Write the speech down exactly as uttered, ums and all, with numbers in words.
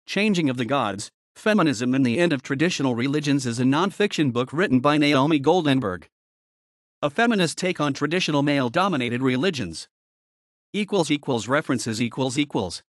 Changing of the Gods, Feminism and the End of Traditional Religions is a non-fiction book written by Naomi Goldenberg. A feminist take on traditional male-dominated religions. Equals equals references equals equals